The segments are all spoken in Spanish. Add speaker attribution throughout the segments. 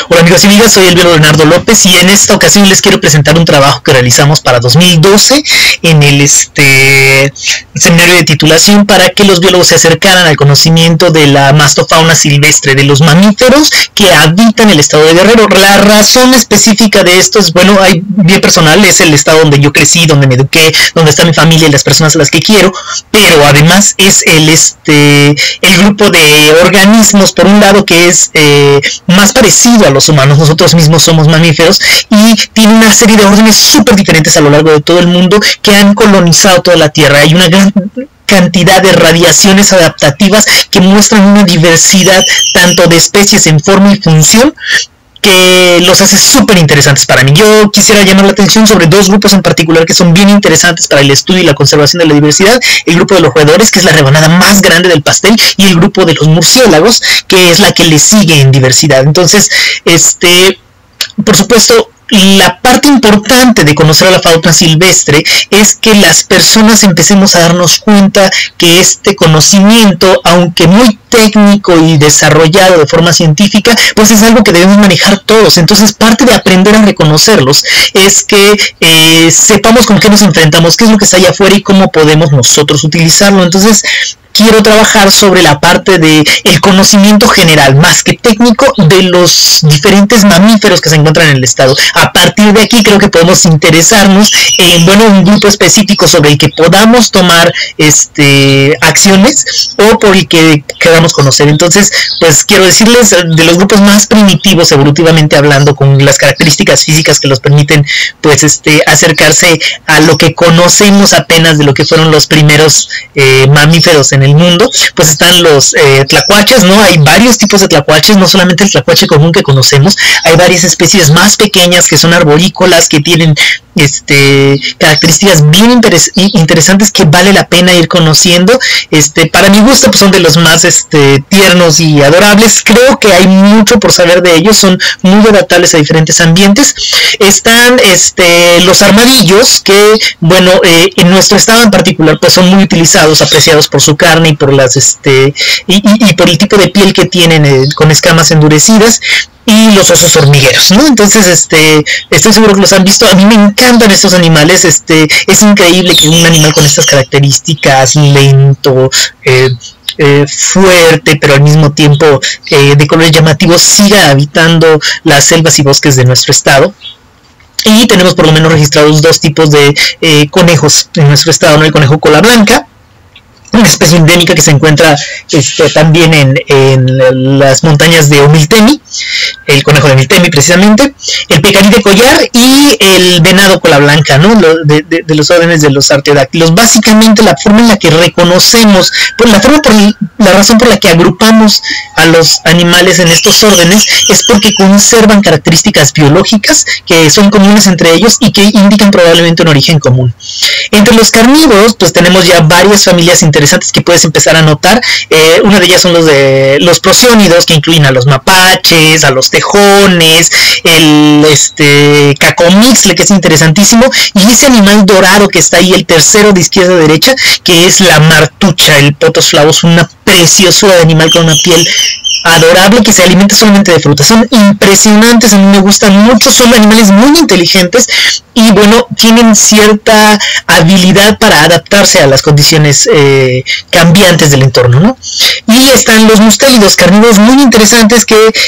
Speaker 1: Hola amigos y amigas, soy el biólogo Leonardo López y en esta ocasión les quiero presentar un trabajo que realizamos para 2012 en el seminario de titulación para que los biólogos se acercaran al conocimiento de la mastofauna silvestre, de los mamíferos que habitan el estado de Guerrero. La razón específica de esto es, bueno, hay bien personal, es el estado donde yo crecí, donde me eduqué, donde está mi familia y las personas a las que quiero, pero además es el grupo de organismos, por un lado, que es más parecido a los humanos. Nosotros mismos somos mamíferos y tiene una serie de órdenes súper diferentes a lo largo de todo el mundo que han colonizado toda la Tierra. Hay una gran cantidad de radiaciones adaptativas que muestran una diversidad tanto de especies en forma y función que los hace súper interesantes para mí. Yo quisiera llamar la atención sobre dos grupos en particular que son bien interesantes para el estudio y la conservación de la diversidad: el grupo de los roedores, que es la rebanada más grande del pastel, y el grupo de los murciélagos, que es la que le sigue en diversidad. Entonces, por supuesto, la parte importante de conocer a la fauna silvestre es que las personas empecemos a darnos cuenta que este conocimiento, aunque muy técnico y desarrollado de forma científica, pues es algo que debemos manejar todos. Entonces, parte de aprender a reconocerlos es que sepamos con qué nos enfrentamos, qué es lo que está allá afuera y cómo podemos nosotros utilizarlo. Entonces, quiero trabajar sobre la parte de el conocimiento general, más que técnico, de los diferentes mamíferos que se encuentran en el estado. A partir de aquí creo que podemos interesarnos en, bueno, un grupo específico sobre el que podamos tomar acciones o por el que queramos conocer. Entonces, pues quiero decirles de los grupos más primitivos evolutivamente hablando, con las características físicas que los permiten pues acercarse a lo que conocemos apenas de lo que fueron los primeros mamíferos en el mundo. Pues están los tlacuaches, ¿no? Hay varios tipos de tlacuaches, no solamente el tlacuache común que conocemos, hay varias especies más pequeñas que son arborícolas, que tienen características bien interesantes que vale la pena ir conociendo. Para mi gusto, pues son de los más tiernos y adorables. Creo que hay mucho por saber de ellos, son muy adaptables a diferentes ambientes. Están los armadillos, que bueno, en nuestro estado en particular pues son muy utilizados, apreciados por su carne y por las y por el tipo de piel que tienen, con escamas endurecidas. Y los osos hormigueros, ¿no? Entonces, estoy seguro que los han visto. A mí me encantan estos animales. Es increíble que un animal con estas características, lento, fuerte, pero al mismo tiempo de colores llamativos, siga habitando las selvas y bosques de nuestro estado. Y tenemos por lo menos registrados dos tipos de conejos en nuestro estado, ¿no? El conejo cola blanca, una especie endémica que se encuentra también en las montañas de Omiltemi, el conejo de Omiltemi precisamente, el pecarí de collar y el venado cola blanca, ¿no? De los órdenes de los artiodáctilos. Básicamente la forma en la que reconocemos, la razón por la que agrupamos a los animales en estos órdenes es porque conservan características biológicas que son comunes entre ellos y que indican probablemente un origen común. Entre los carnívoros pues tenemos ya varias familias interesantes que puedes empezar a notar. Una de ellas son los prosiónidos, que incluyen a los mapaches, a los tejones, el cacomixtle, que es interesantísimo, y ese animal dorado que está ahí, el tercero de izquierda a derecha, que es la martucha, el potos flavus, una preciosura de animal con una piel adorable que se alimenta solamente de frutas. Son impresionantes, a mí me gustan mucho, son animales muy inteligentes y bueno, tienen cierta habilidad para adaptarse a las condiciones cambiantes del entorno, ¿no? Y están los mustélidos, carnívoros muy interesantes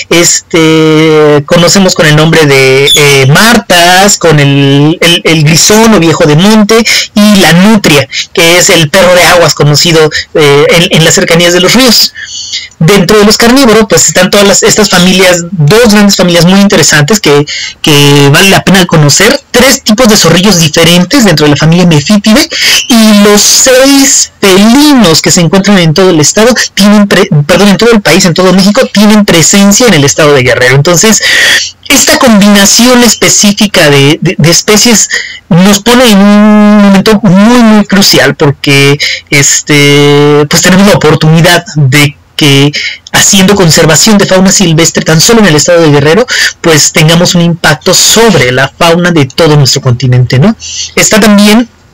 Speaker 1: que conocemos con el nombre de martas, con el grisón o viejo de monte, y la nutria, que es el perro de aguas conocido en las cercanías de los ríos. Dentro de los carnívoros pues están todas estas familias, dos grandes familias muy interesantes que vale la pena conocer. Tres tipos de zorrillos diferentes dentro de la familia Mephitidae, y los 6 felinos que se encuentran en todo el estado en todo el país, en todo México, tienen presencia en el estado de Guerrero. Entonces, esta combinación específica de especies nos pone en un momento muy muy crucial, porque pues tenemos la oportunidad de que haciendo conservación de fauna silvestre tan solo en el estado de Guerrero, pues tengamos un impacto sobre la fauna de todo nuestro continente, ¿no? Está también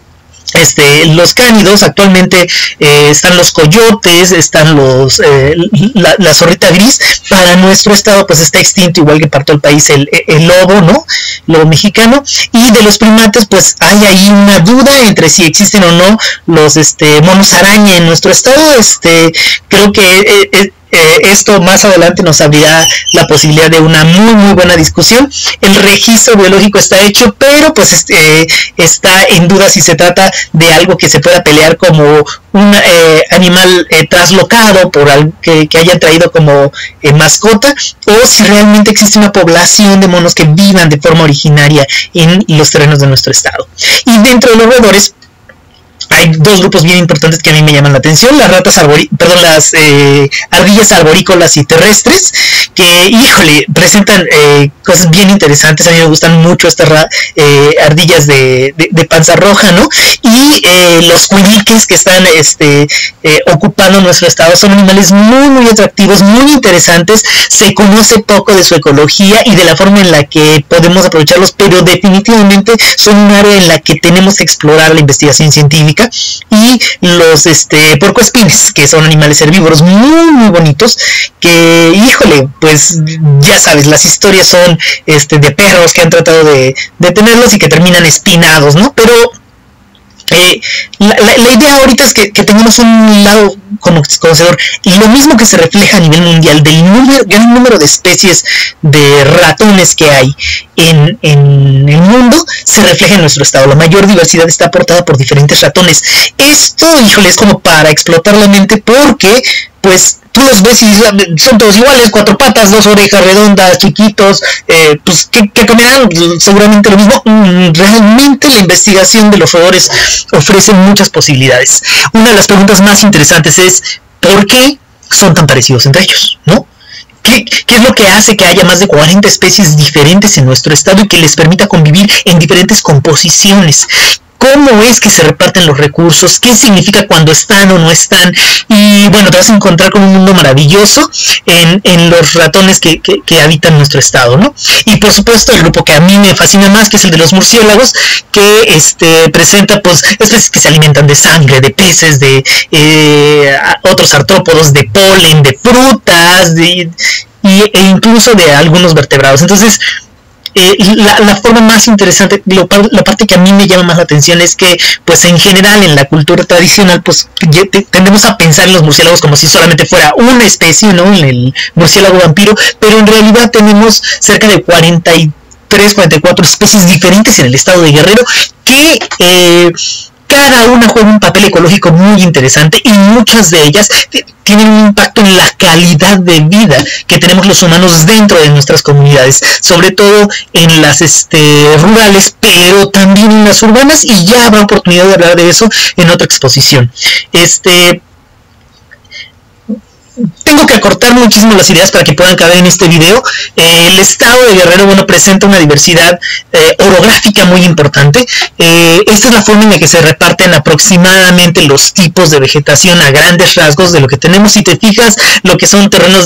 Speaker 1: los cánidos. Actualmente están los coyotes, están la zorrita gris. Para nuestro estado pues está extinto, igual que para todo el país, el lobo, ¿no? Lobo mexicano. Y de los primates pues hay ahí una duda entre si existen o no los monos araña en nuestro estado. Creo que esto más adelante nos abrirá la posibilidad de una muy buena discusión. El registro biológico está hecho, pero pues está en duda si se trata de algo que se pueda pelear como un animal traslocado por algo que hayan traído como mascota, o si realmente existe una población de monos que vivan de forma originaria en los terrenos de nuestro estado. Y dentro de los roedores hay dos grupos bien importantes que a mí me llaman la atención: las las ardillas arborícolas y terrestres, que, híjole, presentan cosas bien interesantes. A mí me gustan mucho estas ardillas de panza roja, ¿no? Y los cuiliques que están ocupando nuestro estado son animales muy atractivos, muy interesantes. Se conoce poco de su ecología y de la forma en la que podemos aprovecharlos, pero definitivamente son un área en la que tenemos que explorar la investigación científica. Y los puercoespines, que son animales herbívoros muy bonitos, que, híjole, pues ya sabes, las historias son de perros que han tratado de tenerlos y que terminan espinados, ¿no? Pero la idea ahorita es que tengamos un lado conocedor, y lo mismo que se refleja a nivel mundial del gran número de especies de ratones que hay en el mundo, se refleja en nuestro estado. La mayor diversidad está aportada por diferentes ratones. Esto, híjole, es como para explotar la mente, porque pues tú los ves y son todos iguales: 4 patas, 2 orejas redondas, chiquitos, pues que comerán seguramente lo mismo. Realmente la investigación de los roedores ofrece muchas posibilidades. Una de las preguntas más interesantes es ¿por qué son tan parecidos entre ellos? ¿No? ¿Qué es lo que hace que haya más de 40 especies diferentes en nuestro estado y que les permita convivir en diferentes composiciones? ¿Cómo es que se reparten los recursos? ¿Qué significa cuando están o no están? Y bueno, te vas a encontrar con un mundo maravilloso en los ratones que habitan nuestro estado, ¿no? Y por supuesto el grupo que a mí me fascina más, que es el de los murciélagos, que presenta pues especies que se alimentan de sangre, de peces, de otros artrópodos, de polen, de frutas, e incluso de algunos vertebrados. Entonces, la forma más interesante, la parte que a mí me llama más la atención, es que pues en general en la cultura tradicional pues tendemos a pensar en los murciélagos como si solamente fuera una especie, ¿no? El murciélago vampiro, pero en realidad tenemos cerca de 44 especies diferentes en el estado de Guerrero, que cada una juega un papel ecológico muy interesante, y muchas de ellas tienen un impacto en la calidad de vida que tenemos los humanos dentro de nuestras comunidades, sobre todo en las rurales, pero también en las urbanas, y ya habrá oportunidad de hablar de eso en otra exposición. Tengo que acortar muchísimo las ideas para que puedan caber en este video. El estado de Guerrero, bueno, presenta una diversidad orográfica muy importante. Esta es la forma en la que se reparten aproximadamente los tipos de vegetación a grandes rasgos de lo que tenemos. Si te fijas, lo que son terrenos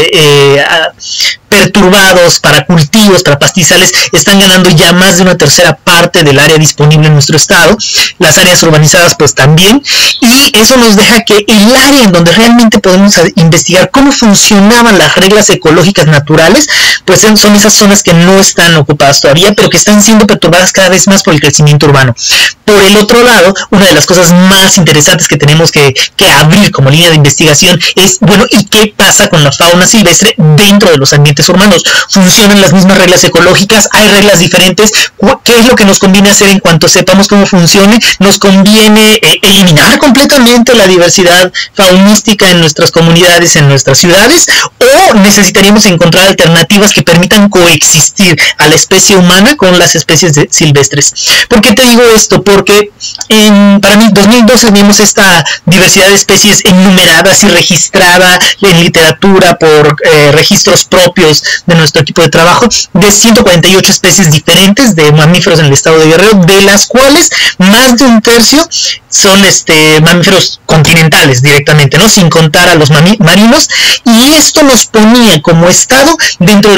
Speaker 1: perturbados para cultivos, para pastizales, están ganando ya más de una tercera parte del área disponible en nuestro estado. Las áreas urbanizadas pues también, y eso nos deja que el área en donde realmente podemos investigar cómo funcionaban las reglas ecológicas naturales, pues son esas zonas que no están ocupadas todavía, pero que están siendo perturbadas cada vez más por el crecimiento urbano. Por el otro lado, una de las cosas más interesantes que tenemos que abrir como línea de investigación es, bueno, ¿y qué pasa con la fauna silvestre dentro de los ambientes urbanos? ¿Funcionan las mismas reglas ecológicas? ¿Hay reglas diferentes? ¿Qué es lo que nos conviene hacer en cuanto sepamos cómo funcione? ¿Nos conviene eliminar completamente la diversidad faunística en nuestras comunidades, en nuestras ciudades? ¿O necesitaríamos encontrar alternativas que permitan coexistir a la especie humana con las especies silvestres? ¿Por qué te digo esto? Porque para mí 2012 vimos esta diversidad de especies enumeradas y registrada en literatura por registros propios de nuestro equipo de trabajo, de 148 especies diferentes de mamíferos en el estado de Guerrero, de las cuales más de un tercio son mamíferos continentales directamente, ¿no? Sin contar a los marinos, y esto nos ponía como estado dentro de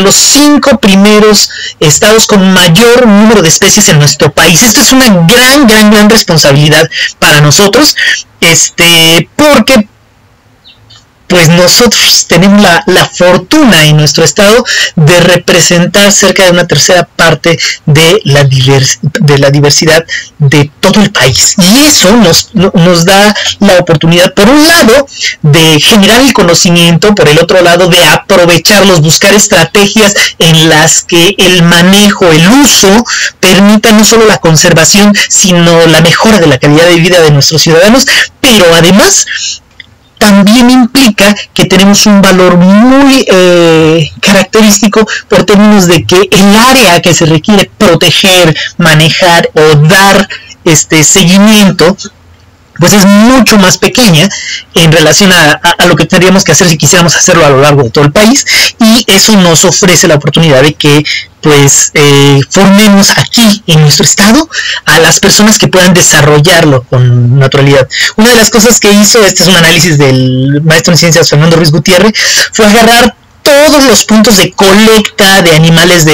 Speaker 1: los 5 primeros estados con mayor número de especies en nuestro país. Esto es una gran responsabilidad para nosotros, porque pues nosotros tenemos la fortuna en nuestro estado de representar cerca de una tercera parte de la diversidad de todo el país, y eso nos da la oportunidad, por un lado, de generar el conocimiento, por el otro lado, de aprovecharlos, buscar estrategias en las que el manejo, el uso, permita no solo la conservación, sino la mejora de la calidad de vida de nuestros ciudadanos, pero además también implica que tenemos un valor muy característico por términos de que el área que se requiere proteger, manejar o dar seguimiento, pues es mucho más pequeña en relación a lo que tendríamos que hacer si quisiéramos hacerlo a lo largo de todo el país, y eso nos ofrece la oportunidad de que pues formemos aquí en nuestro estado a las personas que puedan desarrollarlo con naturalidad. Una de las cosas que hizo, este es un análisis del maestro en ciencias Fernando Ruiz Gutiérrez, fue agarrar todos los puntos de colecta de animales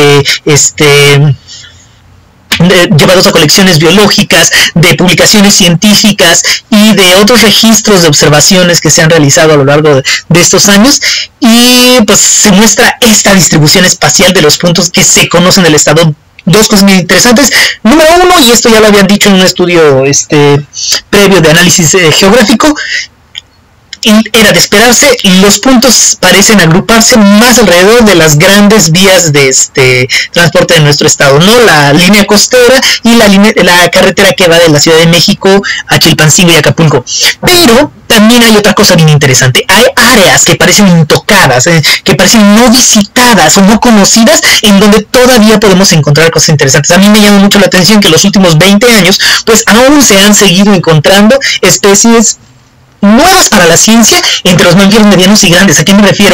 Speaker 1: llevados a colecciones biológicas, de publicaciones científicas y de otros registros de observaciones que se han realizado a lo largo de estos años, y pues se muestra esta distribución espacial de los puntos que se conocen del estado. Dos cosas muy interesantes. Número uno, y esto ya lo habían dicho en un estudio previo de análisis geográfico, era de esperarse, los puntos parecen agruparse más alrededor de las grandes vías de transporte de nuestro estado, ¿no? La línea costera y la carretera que va de la Ciudad de México a Chilpancingo y Acapulco. Pero también hay otra cosa bien interesante. Hay áreas que parecen intocadas, que parecen no visitadas o no conocidas, en donde todavía podemos encontrar cosas interesantes. A mí me llama mucho la atención que en los últimos 20 años, pues aún se han seguido encontrando especies nuevas para la ciencia entre los mamíferos medianos y grandes. ¿A qué me refiero?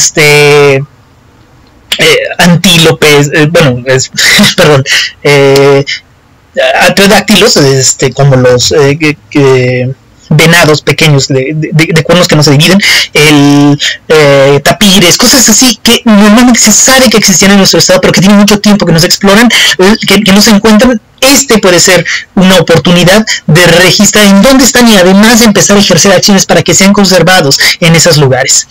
Speaker 1: Antílopes, pterodáctilos, como los venados pequeños de cuernos que no se dividen, tapires, cosas así que normalmente se sabe que existían en nuestro estado, pero que tienen mucho tiempo que no se exploran, que no se encuentran. Puede ser una oportunidad de registrar en dónde están y además de empezar a ejercer acciones para que sean conservados en esos lugares.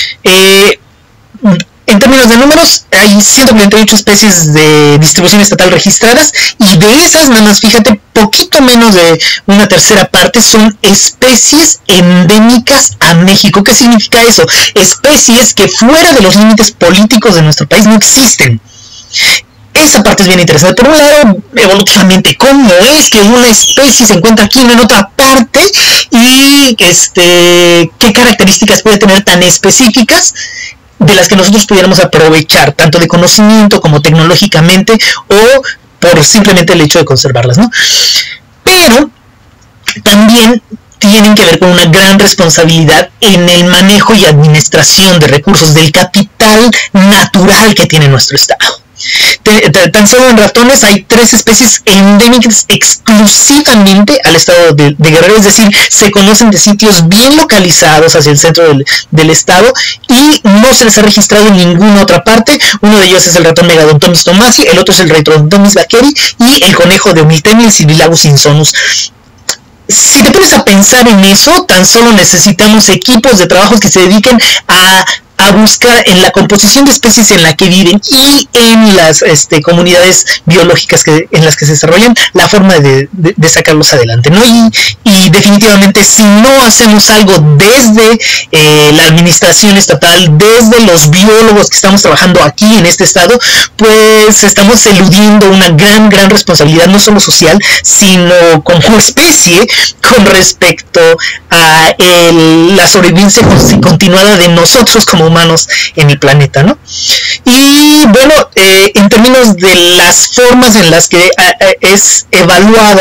Speaker 1: En términos de números, hay 148 especies de distribución estatal registradas, y de esas, nada más fíjate, poquito menos de una tercera parte son especies endémicas a México. ¿Qué significa eso? Especies que fuera de los límites políticos de nuestro país no existen. Esa parte es bien interesante. Por un lado, evolutivamente, ¿cómo es que una especie se encuentra aquí y no en otra parte? Y qué características puede tener tan específicas de las que nosotros pudiéramos aprovechar, tanto de conocimiento como tecnológicamente, o por simplemente el hecho de conservarlas, ¿no? Pero también tienen que ver con una gran responsabilidad en el manejo y administración de recursos, del capital natural que tiene nuestro estado. Tan solo en ratones hay 3 especies endémicas exclusivamente al estado de Guerrero, es decir, se conocen de sitios bien localizados hacia el centro del estado y no se les ha registrado en ninguna otra parte. Uno de ellos es el ratón Megadontomys thomasi, el otro es el Retrodontomys baqueri y el conejo de Omiltenia, el Sibilagus insonus. Si te pones a pensar en eso, tan solo necesitamos equipos de trabajo que se dediquen a buscar en la composición de especies en la que viven y en las comunidades biológicas en las que se desarrollan la forma de sacarlos adelante, ¿no? Y definitivamente, si no hacemos algo desde la administración estatal, desde los biólogos que estamos trabajando aquí en este estado, pues estamos eludiendo una gran responsabilidad, no solo social, sino como especie, con respecto a la sobrevivencia continuada de nosotros como humanos en el planeta, ¿no? Y bueno, en términos de las formas en las que es evaluada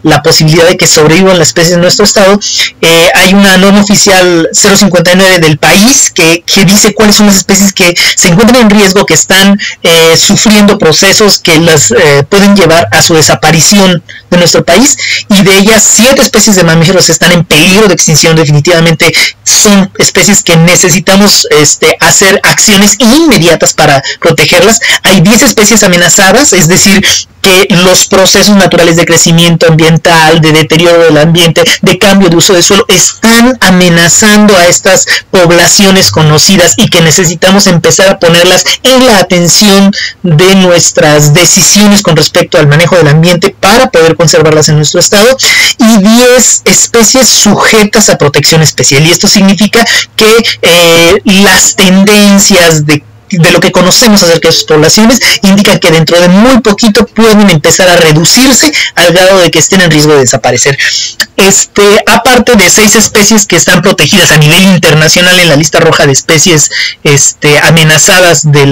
Speaker 1: la posibilidad de que sobrevivan las especies en nuestro estado, hay una norma oficial 059 del país que dice cuáles son las especies que se encuentran en riesgo, que están sufriendo procesos que las pueden llevar a su desaparición de nuestro país, y de ellas 7 especies de mamíferos están en peligro de extinción. Definitivamente son especies que necesitamos hacer acciones inmediatas para protegerlas. Hay 10 especies amenazadas, es decir, que los procesos naturales de crecimiento ambiental, de deterioro del ambiente, de cambio de uso de suelo, están amenazando a estas poblaciones conocidas y que necesitamos empezar a ponerlas en la atención de nuestras decisiones con respecto al manejo del ambiente para poder conservarlas en nuestro estado, y 10 especies sujetas a protección especial. Y esto significa que las tendencias de lo que conocemos acerca de sus poblaciones indican que dentro de muy poquito pueden empezar a reducirse al grado de que estén en riesgo de desaparecer. Aparte de 6 especies que están protegidas a nivel internacional en la lista roja de especies amenazadas de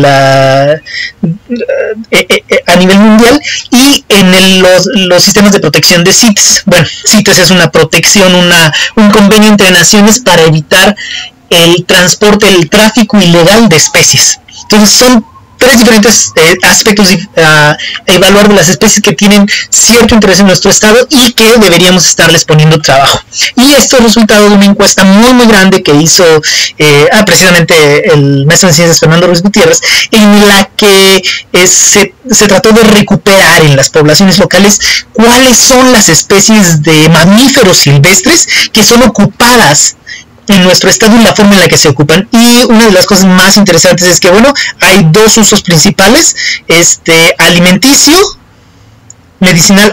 Speaker 1: a nivel mundial, y en los sistemas de protección de CITES. Bueno, CITES es una protección, un convenio entre naciones para evitar el transporte, el tráfico ilegal de especies. Entonces son 3 diferentes aspectos a evaluar de las especies que tienen cierto interés en nuestro estado y que deberíamos estarles poniendo trabajo. Y esto es resultado de una encuesta muy grande que hizo precisamente el maestro en ciencias Fernando Ruiz Gutiérrez, en la que se trató de recuperar en las poblaciones locales cuáles son las especies de mamíferos silvestres que son ocupadas en nuestro estado y la forma en la que se ocupan. Y una de las cosas más interesantes es que, bueno, hay 2 usos principales, alimenticio, medicinal,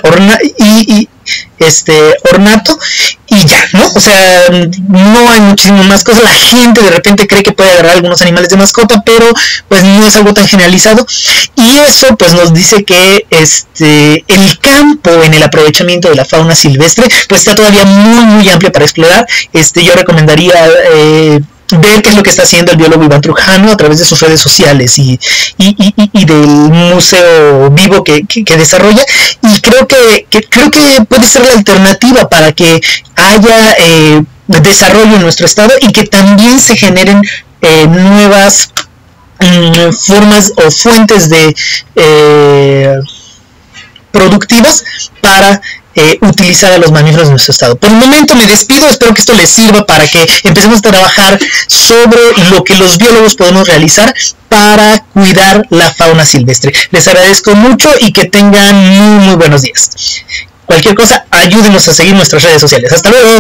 Speaker 1: ornato, y ya, ¿no? O sea, no hay muchísimas más cosas. La gente de repente cree que puede agarrar algunos animales de mascota, pero pues no es algo tan generalizado, y eso pues nos dice que el campo en el aprovechamiento de la fauna silvestre pues está todavía muy amplio para explorar. Yo recomendaría ver qué es lo que está haciendo el biólogo Iván Trujano a través de sus redes sociales y del museo vivo que desarrolla, y creo que puede ser la alternativa para que haya desarrollo en nuestro estado y que también se generen nuevas formas o fuentes de productivas para utilizar a los mamíferos de nuestro estado. Por el momento me despido, espero que esto les sirva para que empecemos a trabajar sobre lo que los biólogos podemos realizar para cuidar la fauna silvestre. Les agradezco mucho y que tengan muy buenos días. Cualquier cosa, ayúdenos a seguir nuestras redes sociales. Hasta luego.